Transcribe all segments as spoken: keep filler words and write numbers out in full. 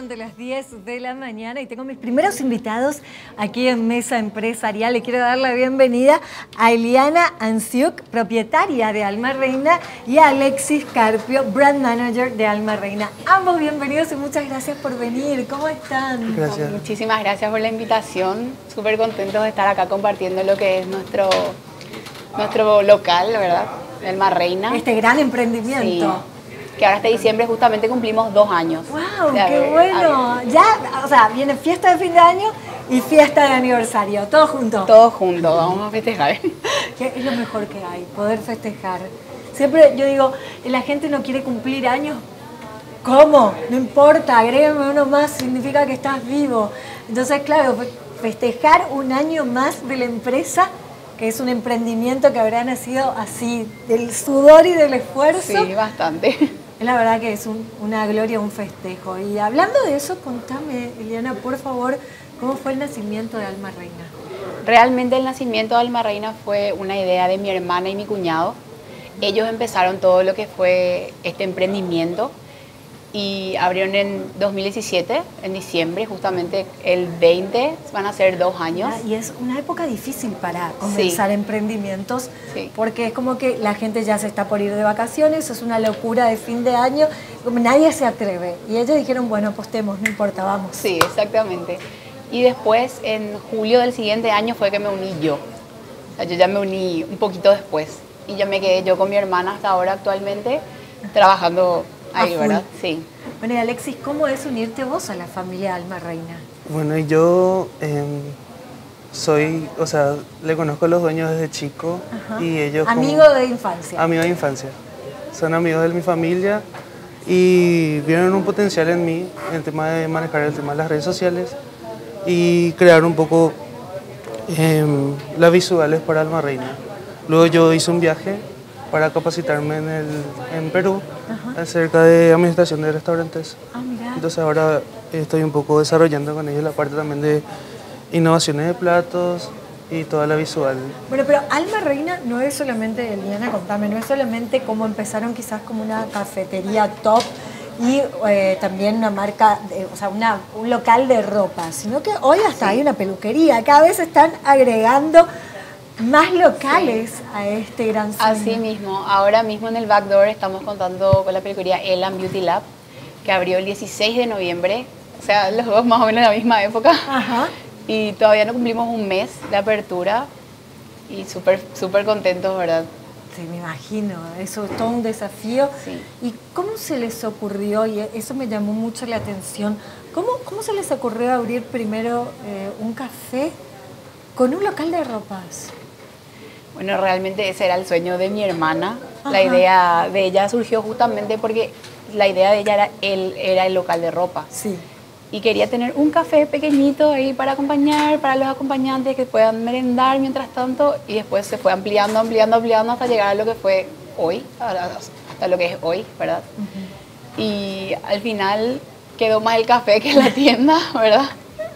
pasan de las diez de la mañana y tengo mis primeros invitados aquí en Mesa Empresarial. Le quiero dar la bienvenida a Eliana Anciuk, propietaria de Alma Reina, y a Alexis Carpio, brand manager de Alma Reina. Ambos bienvenidos y muchas gracias por venir. ¿Cómo están? Gracias. Muchísimas gracias por la invitación. Súper contentos de estar acá compartiendo lo que es nuestro, nuestro local, ¿verdad? Alma Reina. Este gran emprendimiento. Sí. Que ahora este diciembre justamente cumplimos dos años. ¡Wow! ¡Qué haber, bueno! Haber. Ya, o sea, viene fiesta de fin de año y fiesta de aniversario, todo junto. Todo junto, vamos a festejar. Que es lo mejor que hay, poder festejar. Siempre yo digo, la gente no quiere cumplir años. ¿Cómo? No importa, agrégame uno más, significa que estás vivo. Entonces, claro, festejar un año más de la empresa, que es un emprendimiento que habrá nacido así, del sudor y del esfuerzo. Sí, bastante. La verdad que es un, una gloria, un festejo. Y hablando de eso, contame, Eliana, por favor, ¿cómo fue el nacimiento de Alma Reina? Realmente el nacimiento de Alma Reina fue una idea de mi hermana y mi cuñado. Ellos empezaron todo lo que fue este emprendimiento y abrieron en dos mil diecisiete, en diciembre, justamente el veinte, van a ser dos años. Y es una época difícil para comenzar sí. emprendimientos, sí. porque es como que la gente ya se está por ir de vacaciones, es una locura de fin de año, como nadie se atreve. Y ellos dijeron, bueno, apostemos, no importa, vamos. Sí, exactamente. Y después, en julio del siguiente año, fue que me uní yo. O sea, yo ya me uní un poquito después. Y ya me quedé yo con mi hermana hasta ahora actualmente, trabajando ahí, ¿verdad? Sí. Bueno, y Alexis, ¿cómo es unirte vos a la familia Alma Reina? Bueno, y yo eh, soy, o sea, le conozco a los dueños desde chico. Ajá. Y ellos... Amigo como, de infancia. Amigo de infancia. Son amigos de mi familia y vieron un potencial en mí, en el tema de manejar el tema de las redes sociales y crear un poco eh, las visuales para Alma Reina. Luego yo hice un viaje para capacitarme en, el, en Perú, Ajá. acerca de administración de restaurantes. Ah, mira. Entonces ahora estoy un poco desarrollando con ellos la parte también de innovaciones de platos y toda la visual. Bueno, pero Alma Reina no es solamente, Eliana, contame, no es solamente como empezaron quizás como una cafetería top y eh, también una marca, de, o sea, una, un local de ropa, sino que hoy hasta sí. hay una peluquería, cada vez están agregando más locales sí. a este gran sueño. Así mismo, ahora mismo en el Backdoor estamos contando con la peluquería Elan Beauty Lab, que abrió el dieciséis de noviembre, o sea, los dos más o menos en la misma época. Ajá. Y todavía no cumplimos un mes de apertura y súper súper contentos, ¿verdad? Sí, me imagino, eso es todo un desafío. Sí. ¿Y cómo se les ocurrió, y eso me llamó mucho la atención, cómo, cómo se les ocurrió abrir primero eh, un café con un local de ropas? Bueno, realmente ese era el sueño de mi hermana. Ajá. La idea de ella surgió justamente porque la idea de ella era el, era el local de ropa. Sí. Y quería tener un café pequeñito ahí para acompañar, para los acompañantes que puedan merendar mientras tanto. Y después se fue ampliando, ampliando, ampliando hasta llegar a lo que fue hoy, hasta lo que es hoy, ¿verdad? Uh-huh. Y al final quedó más el café que la tienda, ¿verdad?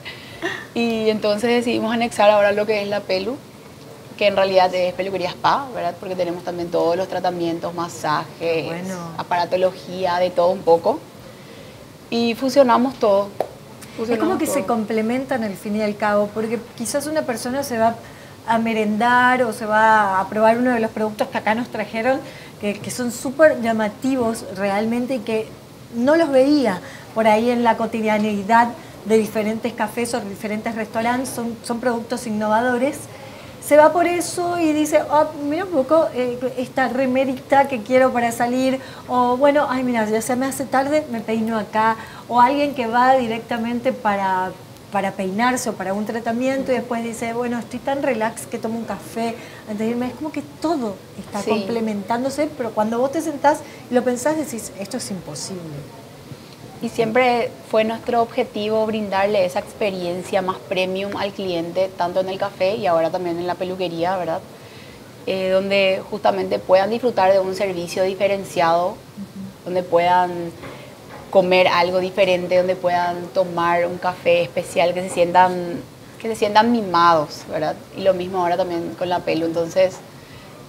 Y entonces decidimos anexar ahora lo que es la pelu, que en realidad es peluquería spa, ¿verdad? Porque tenemos también todos los tratamientos, masajes, bueno. aparatología, de todo un poco. Y fusionamos todo. Fusionamos es como que todo. se complementan al fin y al cabo, porque quizás una persona se va a merendar o se va a probar uno de los productos que acá nos trajeron, que, que son súper llamativos realmente y que no los veía por ahí en la cotidianeidad de diferentes cafés o diferentes restaurantes, son, son productos innovadores. Se va por eso y dice, oh, mira un poco eh, esta remerita que quiero para salir, o bueno, ay mira, ya se me hace tarde, me peino acá, o alguien que va directamente para, para peinarse o para un tratamiento y después dice, bueno, estoy tan relax que tomo un café antes de irme. Es como que todo está sí. complementándose, pero cuando vos te sentás y lo pensás, decís, esto es imposible. Y siempre fue nuestro objetivo brindarle esa experiencia más premium al cliente, tanto en el café y ahora también en la peluquería, ¿verdad? Eh, donde justamente puedan disfrutar de un servicio diferenciado, uh-huh. donde puedan comer algo diferente, donde puedan tomar un café especial, que se sientan, que se sientan mimados, ¿verdad? Y lo mismo ahora también con la pelu. Entonces,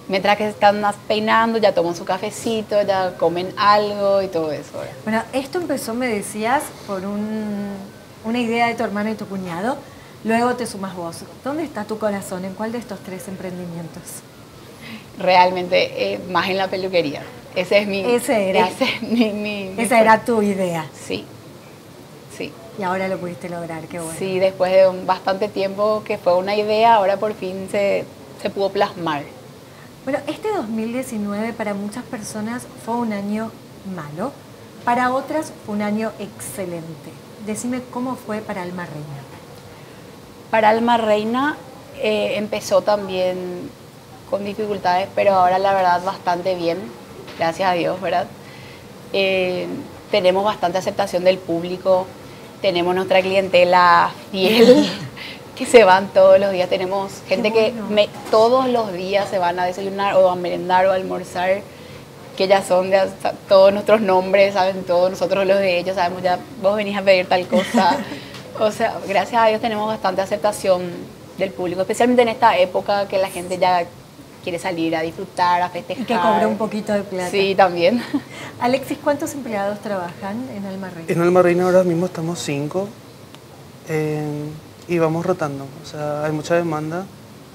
mientras que están peinando, ya toman su cafecito, ya comen algo y todo eso, ¿verdad? Bueno, esto empezó, me decías, por un, una idea de tu hermano y tu cuñado. Luego te sumas vos. ¿Dónde está tu corazón? ¿En cuál de estos tres emprendimientos? Realmente, eh, más en la peluquería. Ese es mi... Ese era. Ese es mi, mi, mi Esa era tu idea. Sí, sí. Y ahora lo pudiste lograr, qué bueno. Sí, después de un bastante tiempo que fue una idea, ahora por fin se, se pudo plasmar. Bueno, este dos mil diecinueve para muchas personas fue un año malo, para otras fue un año excelente. Decime cómo fue para Alma Reina. Para Alma Reina eh, empezó también con dificultades, pero ahora la verdad bastante bien, gracias a Dios, ¿verdad? Eh, tenemos bastante aceptación del público, tenemos nuestra clientela fiel, que se van todos los días, tenemos gente bueno. que me, todos los días se van a desayunar o a merendar o a almorzar, que ya son de todos nuestros nombres, saben todos nosotros los de ellos, sabemos ya, vos venís a pedir tal cosa. O sea, gracias a Dios tenemos bastante aceptación del público, especialmente en esta época que la gente ya quiere salir a disfrutar, a festejar. Y que cobró un poquito de plata. Sí, también. Alexis, ¿cuántos empleados trabajan en Alma Reina? En Alma Reina ahora mismo estamos cinco eh, y vamos rotando. O sea, hay mucha demanda.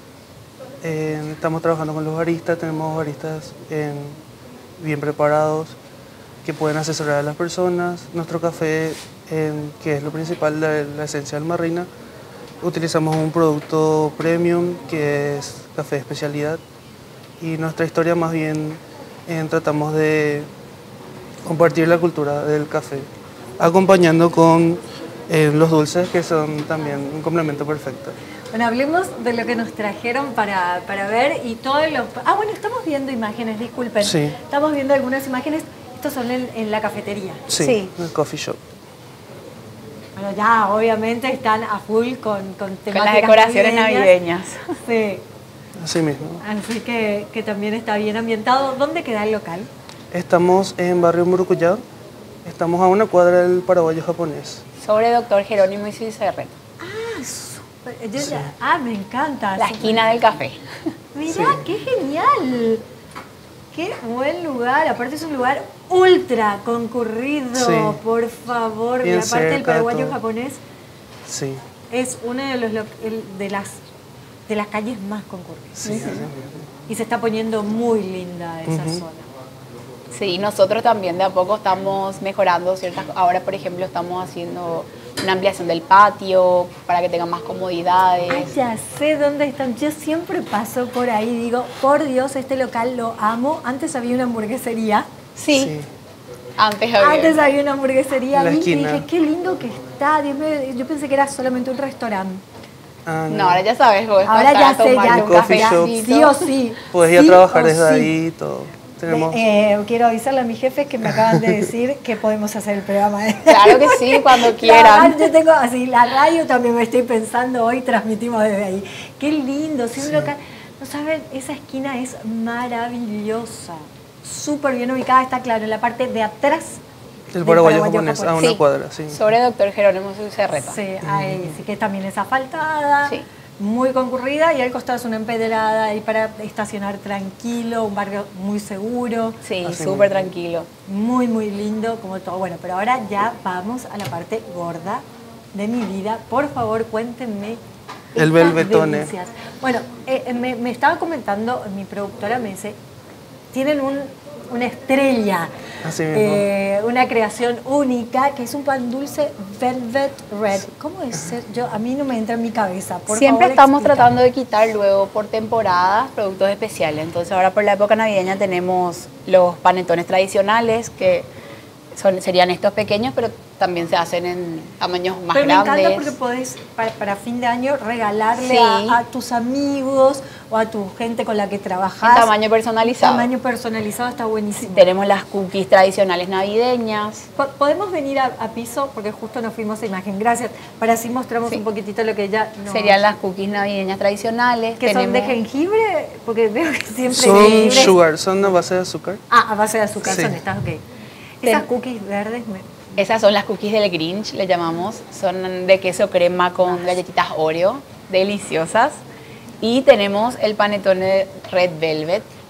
Eh, estamos trabajando con los baristas, tenemos baristas eh, bien preparados que pueden asesorar a las personas. Nuestro café, eh, que es lo principal de la esencia de Alma Reina, utilizamos un producto premium que es café de especialidad. Y nuestra historia más bien eh, tratamos de compartir la cultura del café, acompañando con eh, los dulces, que son también un complemento perfecto. Bueno, hablemos de lo que nos trajeron para, para ver y todos los... Ah, bueno, estamos viendo imágenes, disculpen. Sí. Estamos viendo algunas imágenes. Estos son en, en la cafetería. Sí, Sí. en el coffee shop. Bueno, ya obviamente están a full con, con temáticas Con las decoraciones navideñas. Sí, Así mismo. así que, que también está bien ambientado. ¿Dónde queda el local? Estamos en barrio Murucuyá, estamos a una cuadra del paraguayo japonés. Sobre Doctor Jerónimo y Cicerret. Ah, súper. Yo Sí. ya- ah, me encanta. La súper. esquina del café. Mirá, Sí. qué genial. Qué buen lugar. Aparte es un lugar ultra concurrido. Sí. Por favor. Bien Y aparte el cerca, paraguayo todo. japonés Sí, es una de, los, lo- el- de, las, de las calles más concurridas. sí, así mismo. Y se está poniendo muy linda esa Ujú. zona. Sí, nosotros también de a poco estamos mejorando ciertas cosas. Ahora, por ejemplo, estamos haciendo una ampliación del patio para que tenga más comodidades. Ay, ya sé dónde están. Yo siempre paso por ahí y digo, por Dios, este local lo amo. Antes había una hamburguesería. Sí, Sí. antes había. Antes había una hamburguesería En la ahí y esquina. dije, qué lindo que está. Dios mío, yo pensé que era solamente un restaurante. Ah, No, ahora ya sabes, vos Ahora ya sé, ya un coffee shop. sí o sí. Puedes ir a sí trabajar o desde sí. ahí y todo. Tenemos... Eh, quiero avisarle a mis jefes que me acaban de decir que podemos hacer el programa. Claro que sí, cuando La quieran. radio, yo tengo así, la radio también me estoy pensando, hoy transmitimos desde ahí. Qué lindo, sí, un Sí. local. No saben, esa esquina es maravillosa, súper bien ubicada, está claro, en la parte de atrás El del paraguayo japonés, a una Sí, cuadra, sí. Sobre Doctor Jerónimo Cicerreta. Sí, ahí sí que también es asfaltada, Sí. muy concurrida y al costado es una empedrada ahí para estacionar tranquilo, un barrio muy seguro. Sí, Así súper mismo. tranquilo. Muy, muy lindo, como todo. Bueno, pero ahora ya vamos a la parte gorda de mi vida. Por favor, cuéntenme. El estas velvetone. delicias. Bueno, eh, me, me estaba comentando, mi productora me dice, tienen un, una estrella, Así mismo. eh, una creación única, que es un pan dulce Velvet Red. ¿Cómo es ser? Yo, a mí no me entra en mi cabeza. Por Siempre favor, estamos explícame. tratando de quitar luego por temporadas productos especiales. Entonces ahora por la época navideña tenemos los panetones tradicionales, que son, serían estos pequeños, pero también se hacen en tamaños más Pero grandes. me encanta porque podés, para, para fin de año, regalarle Sí. a, a tus amigos o a tu gente con la que En trabajas. tamaño personalizado. Tamaño personalizado está buenísimo. Tenemos las cookies tradicionales navideñas. Po- ¿Podemos venir a, a piso? Porque justo nos fuimos a imagen. Gracias. Para así mostramos Sí. un poquitito lo que ya... nos- Serían las cookies navideñas tradicionales. ¿Que son de Tenemos- jengibre? Porque veo que siempre Son jengibre es- sugar, son a base de azúcar. Ah, a base de azúcar Sí. son estas, ok. Esas Ten- cookies verdes me... Esas son las cookies del Grinch, le llamamos. Son de queso crema con galletitas Oreo, deliciosas. Y tenemos el panetone Red Velvet,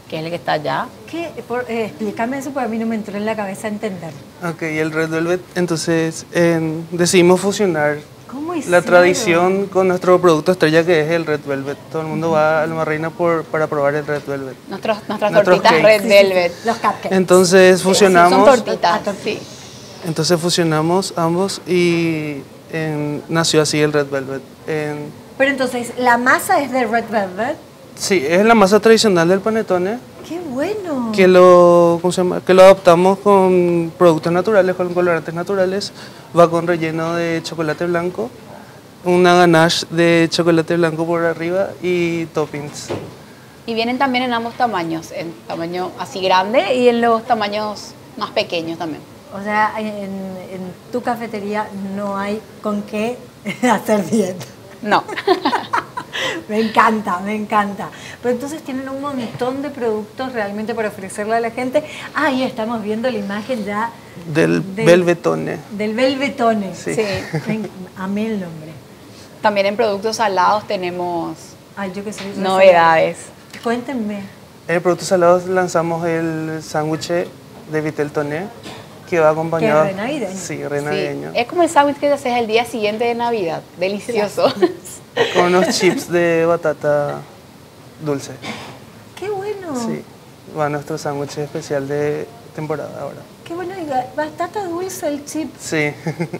que es el que está allá. ¿Qué? Por, eh, explícame eso porque a mí no me entró en la cabeza entender. Ok, y el Red Velvet, entonces en- decidimos fusionar ¿Cómo la hicieron? tradición con nuestro producto estrella que es el Red Velvet. Todo el mundo va a Alma Reina por, para probar el Red Velvet. Nuestros, nuestras Nuestros tortitas cakes. Red Sí, sí, sí, Velvet. los cupcakes. Entonces fusionamos, Son tortitas. Ah, tortitas. Sí. entonces fusionamos ambos y en- nació así el Red Velvet. En- Pero entonces, ¿la masa es de Red Velvet? sí, es la masa tradicional del panetone ¡Qué bueno! que lo, ¿cómo se llama? Que lo adaptamos con productos naturales, con colorantes naturales. Va con relleno de chocolate blanco, una ganache de chocolate blanco por arriba y toppings. Y vienen también en ambos tamaños, en tamaño así grande y en los tamaños más pequeños también. O sea, en, en tu cafetería no hay con qué hacer dieta. No. Me encanta, me encanta. Pero entonces tienen un montón de productos realmente para ofrecerle a la gente. Ah, ahí estamos viendo la imagen ya Del, Del- velvetone. del Velvetone. Sí. Sí. Me en- amé el nombre. También en productos salados tenemos Ay, yo que soy re novedades. salada. Cuéntenme. En el producto salados lanzamos el sándwich de Vitel Toné, que va acompañado. Que es re navideño. Sí, re Sí, navideño. es como el sándwich que te haces el día siguiente de Navidad. Delicioso. Con unos chips de batata dulce. Qué bueno. Sí, va nuestro sándwich especial de temporada ahora. Qué bueno. Y ba- batata dulce el chip. Sí,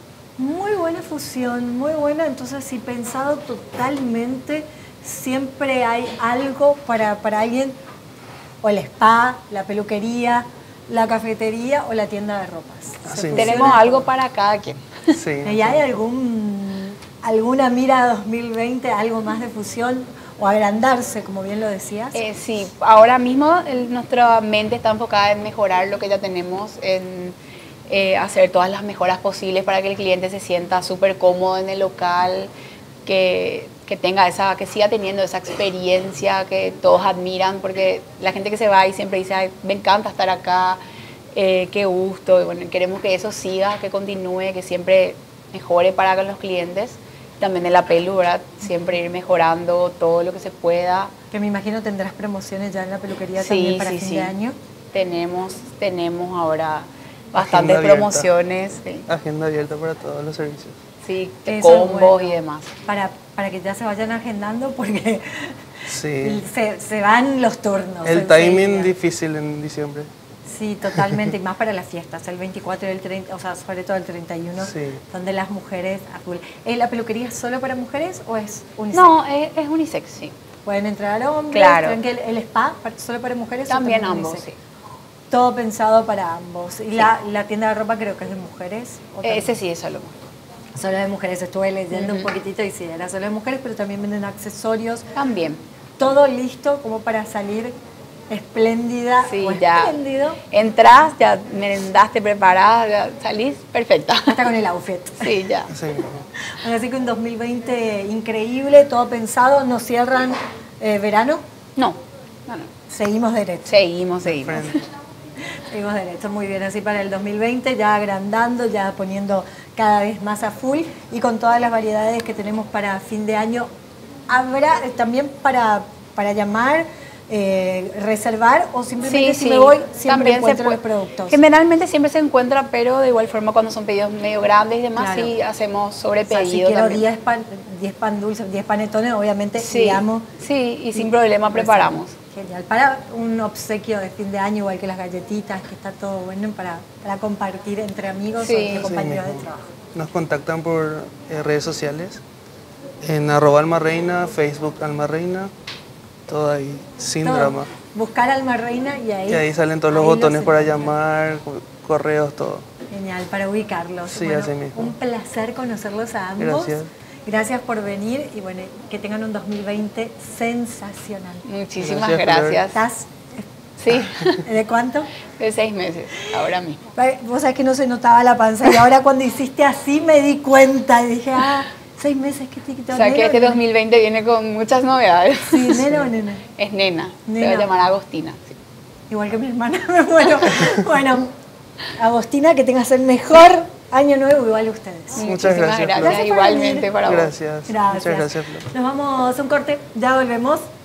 Muy buena fusión, muy buena. Entonces, sí, pensado totalmente, siempre hay algo para, para alguien, o el spa, la peluquería, la cafetería o la tienda de ropas. Así Se mismo. Tenemos fusiona algo todo. para cada quien. sí. ¿Y hay algún, alguna mira dos mil veinte, algo más de fusión o agrandarse, como bien lo decías? Eh, sí, ahora mismo el- nuestra mente está enfocada en mejorar lo que ya tenemos, en eh, hacer todas las mejoras posibles para que el cliente se sienta súper cómodo en el local, que, que tenga esa, que siga teniendo esa experiencia que todos admiran, porque la gente que se va y siempre dice, "Ay, me encanta estar acá, eh, qué gusto", y bueno, queremos que eso siga, que continúe, que siempre mejore para con los clientes. También en la pelu, ¿verdad? Siempre ir mejorando todo lo que se pueda. Que me imagino tendrás promociones ya en la peluquería Sí, también para sí, fin sí. de año. Tenemos, tenemos ahora bastantes abierta. promociones, sí, Agenda abierta para todos los servicios. sí, de Eso es combos bueno. y demás. Para, para que ya se vayan agendando porque Sí. se, se van los turnos. El enseguida. timing difícil en diciembre. Sí, totalmente, y más para las fiestas, el veinticuatro y el treinta, o sea, sobre todo el treinta y uno, Sí. donde las mujeres a full. ¿Eh, ¿La peluquería es solo para mujeres o es unisex? No, es, es unisex, sí. Pueden entrar hombres, Claro. ¿creen que el, el spa para- solo para mujeres o También ambos, unisex? sí. Todo pensado para ambos. ¿Y la, la tienda de ropa creo que es de mujeres? ¿O también? Ese sí es solo. Solo de mujeres, estuve leyendo un Ujú. poquitito y sí, era solo de mujeres, pero también venden accesorios, También. todo listo como para salir espléndida Sí, o ya. espléndido, Entrás, ya merendaste, preparada, ya salís, perfecta. hasta con el outfit. Sí, ya. Sí. Bueno, así que un dos mil veinte increíble, todo pensado, no cierran eh, verano, No, no, no. seguimos derecho. Seguimos, seguimos. Frente. Seguimos derecho, muy bien, así para el dos mil veinte, ya agrandando, ya poniendo cada vez más a full y con todas las variedades que tenemos para fin de año. Habrá eh, también para, para llamar, eh, reservar o simplemente si me voy, siempre También se encuentro puede- los productos. Generalmente siempre se encuentra, pero de igual forma cuando son pedidos medio grandes y demás, Claro. sí hacemos O sobre sea, si pedido quiero también. diez pan, diez pan dulces, diez panetones, obviamente Sí, llamo. sí, y sin problema preparamos. Genial. Para un obsequio de fin de año, igual que las galletitas, que está todo bueno para, para compartir entre amigos Sí. o entre Sí, compañeros de mismo. trabajo. Nos contactan por eh, redes sociales, en arroba almareina, Facebook almareina, todo ahí, sin Todo. drama. Buscar Alma Reina y ahí. Y ahí salen todos los ahí botones para encuentran. llamar, co- correos, todo. Genial, para ubicarlos. Sí, así mismo. Un placer conocerlos a ambos. Gracias. Gracias por venir y bueno, que tengan un dos mil veinte sensacional. Muchísimas Gracias, Flor. gracias. ¿Estás? Sí, ¿De cuánto? de seis meses, ahora mismo. Vos sabés que no se notaba la panza y ahora cuando hiciste así me di cuenta y dije, ah, seis meses que te O sea que este dos mil veinte viene con muchas novedades. Sí, nena o nena. Es nena, se va Nena. a llamar Agostina. sí. Igual que mi hermana. Bueno, bueno, Agostina, que tengas el mejor año nuevo igual ustedes. Muchas Muchísimas gracias, Flor. Gracias por igualmente venir. para vos. Gracias. Gracias. Muchas gracias, Flor. Nos vamos a un corte, ya volvemos.